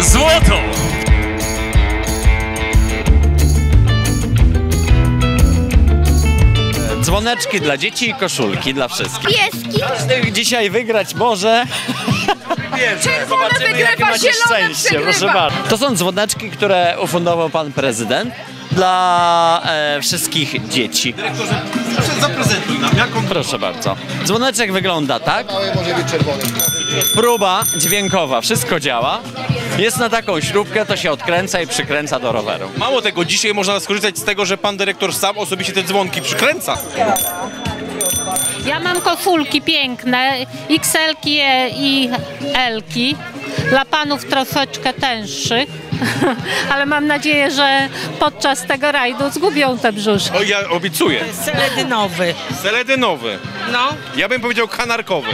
złoto. Dzwoneczki dla dzieci i koszulki dla wszystkich. Pieski. Każdy dzisiaj wygrać może. Czerwone wygrywa, macie zielone szczęście, przegrywa. proszę bardzo. To są dzwoneczki, które ufundował pan prezydent dla wszystkich dzieci. Dyrektorze, proszę zaprezentuj nam, jaką... Proszę bardzo. Dzwoneczek wygląda tak. Mały może być czerwony. Próba dźwiękowa, wszystko działa. Jest na taką śrubkę, to się odkręca i przykręca do roweru. Mało tego, dzisiaj można skorzystać z tego, że pan dyrektor sam osobiście te dzwonki przykręca. Ja mam koszulki piękne, XL-ki i L-ki, dla panów troszeczkę tęższych, ale mam nadzieję, że podczas tego rajdu zgubią te brzuszki. O, ja obiecuję. Seledynowy. Seledynowy. No. Ja bym powiedział kanarkowy.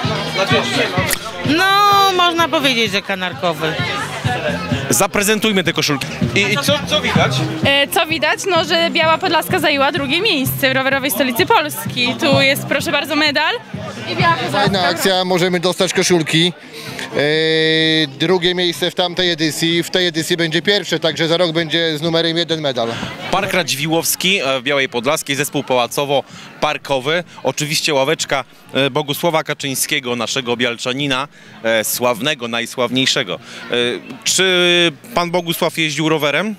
No, można powiedzieć, że kanarkowy. Zaprezentujmy te koszulki. I co widać? Co widać? No, że Biała Podlaska zajęła drugie miejsce w rowerowej stolicy Polski. Tu jest, proszę bardzo, medal i Biała Podlaska. Fajna akcja, możemy dostać koszulki. Drugie miejsce w tamtej edycji, w tej edycji będzie pierwsze, także za rok będzie z numerem 1 medal. Park Radziwiłłowski w Białej Podlaskiej, zespół pałacowo-parkowy. Oczywiście ławeczka Bogusława Kaczyńskiego, naszego bialczanina, sławnego, najsławniejszego. Czy pan Bogusław jeździł rowerem?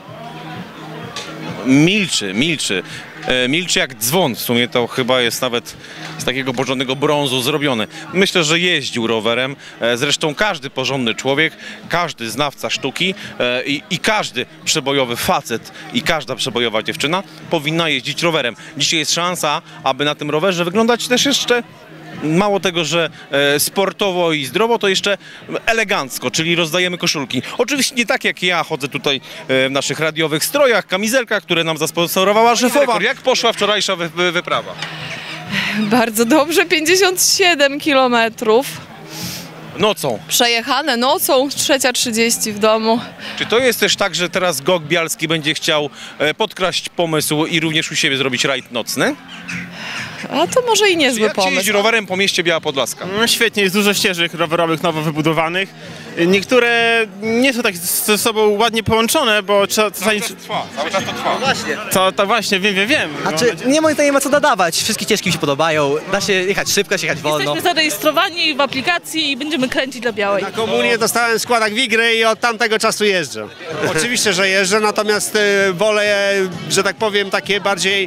Milczy. Milczy jak dzwon, w sumie to chyba jest nawet z takiego porządnego brązu zrobiony. Myślę, że jeździł rowerem, zresztą każdy porządny człowiek, każdy znawca sztuki i każdy przebojowy facet i każda przebojowa dziewczyna powinna jeździć rowerem. Dzisiaj jest szansa, aby na tym rowerze wyglądać też jeszcze mało tego, że sportowo i zdrowo, to jeszcze elegancko, czyli rozdajemy koszulki. Oczywiście nie tak jak ja chodzę tutaj w naszych radiowych strojach, kamizelkach, które nam zasponsorowała szefowa. Jak poszła wczorajsza wyprawa? Bardzo dobrze, 57 kilometrów. Nocą. Przejechane nocą, 3:30 w domu. Czy to jest też tak, że teraz GOG Bialski będzie chciał podkraść pomysł i również u siebie zrobić rajd nocny? A to może i niezły Jak się jeździ rowerem po mieście Biała Podlaska? No świetnie, jest dużo ścieżek rowerowych nowo wybudowanych. Niektóre nie są tak ze sobą ładnie połączone, bo trzeba... Cały czas to trwa. Właśnie. To właśnie, wiem. Znaczy, nie ma co dodawać, wszystkie ścieżki mi się podobają, da się jechać szybko, jechać wolno. Jesteśmy zarejestrowani w aplikacji i będziemy kręcić dla Białej. Na komunie dostałem składak Wigry i od tamtego czasu jeżdżę. Oczywiście, że jeżdżę, natomiast wolę, że tak powiem, takie bardziej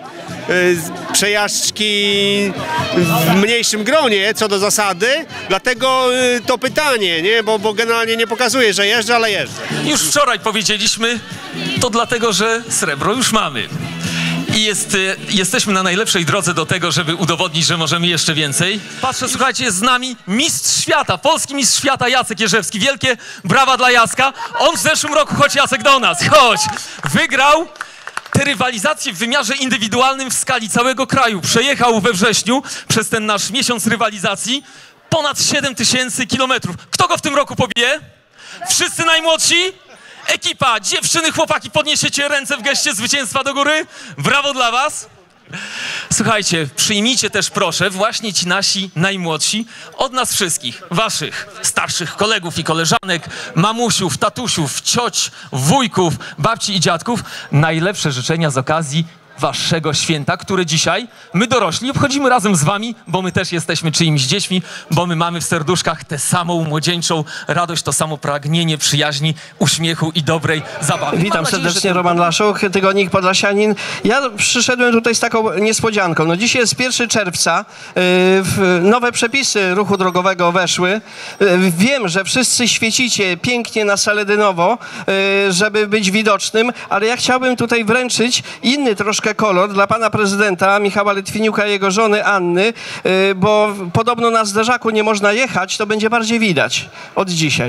przejażdżki w mniejszym gronie, co do zasady. Dlatego to pytanie, nie? Bo generalnie nie pokazuje, że jeżdżę, ale jeżdżę. Już wczoraj powiedzieliśmy, to dlatego, że srebro już mamy. I jesteśmy na najlepszej drodze do tego, żeby udowodnić, że możemy jeszcze więcej. Patrzę, słuchajcie, jest z nami mistrz świata, polski mistrz świata Jacek Jerzewski. Wielkie brawa dla Jacka. On w zeszłym roku, chodź Jacek do nas, chodź, wygrał te rywalizacje w wymiarze indywidualnym w skali całego kraju. Przejechał we wrześniu przez ten nasz miesiąc rywalizacji ponad 7000 kilometrów. Kto go w tym roku pobije? Wszyscy najmłodsi? Ekipa, dziewczyny, chłopaki, podniesiecie ręce w geście zwycięstwa do góry. Brawo dla was. Słuchajcie, przyjmijcie też proszę właśnie ci nasi najmłodsi od nas wszystkich, waszych starszych kolegów i koleżanek, mamusiów, tatusiów, cioć, wujków, babci i dziadków, najlepsze życzenia z okazji waszego święta, które dzisiaj my dorośli obchodzimy razem z wami, bo my też jesteśmy czyimiś dziećmi, bo my mamy w serduszkach tę samą młodzieńczą radość, to samo pragnienie przyjaźni, uśmiechu i dobrej zabawy. Witam serdecznie, Roman Laszuk, Tygodnik Podlasianin. Ja przyszedłem tutaj z taką niespodzianką. No dzisiaj jest 1 czerwca, nowe przepisy ruchu drogowego weszły. Wiem, że wszyscy świecicie pięknie na seledynowo, żeby być widocznym, ale ja chciałbym tutaj wręczyć inny troszkę kolor dla pana prezydenta Michała Litwiniuka i jego żony Anny, bo podobno na zderzaku nie można jechać, to będzie bardziej widać od dzisiaj.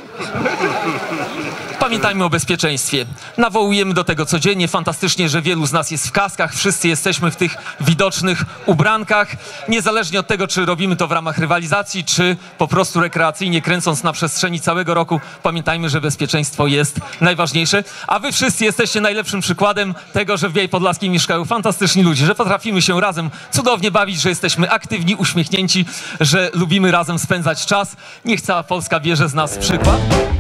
Pamiętajmy o bezpieczeństwie. Nawołujemy do tego codziennie. Fantastycznie, że wielu z nas jest w kaskach. Wszyscy jesteśmy w tych widocznych ubrankach. Niezależnie od tego, czy robimy to w ramach rywalizacji, czy po prostu rekreacyjnie, kręcąc na przestrzeni całego roku, pamiętajmy, że bezpieczeństwo jest najważniejsze. A wy wszyscy jesteście najlepszym przykładem tego, że w Białej Podlaskiej mieszkają fantastyczni ludzie, że potrafimy się razem cudownie bawić, że jesteśmy aktywni, uśmiechnięci, że lubimy razem spędzać czas. Niech cała Polska bierze z nas przykład.